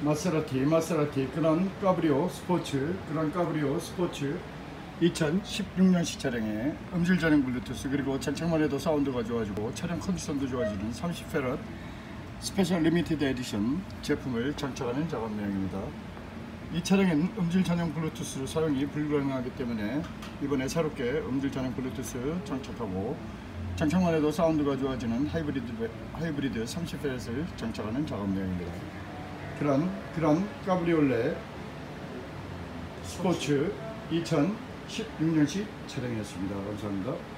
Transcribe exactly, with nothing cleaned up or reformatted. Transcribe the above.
마세라티 마세라티 그란 까브리오 스포츠 그란 까브리오 스포츠 이천십육 년식 차량에 음질 전용 블루투스 그리고 장착만 해도 사운드가 좋아지고 차량 컨디션도 좋아지는 삼십 페럿 스페셜 리미티드 에디션 제품을 장착하는 작업 내용입니다. 이 차량은 음질 전용 블루투스 사용이 불가능하기 때문에 이번에 새롭게 음질 전용 블루투스 장착하고 장착만 해도 사운드가 좋아지는 하이브리드, 하이브리드 삼십 페럿을 장착하는 작업 내용입니다. 그란 그란 까브리올레 스포츠 이천십육 년식 차량이었습니다. 감사합니다.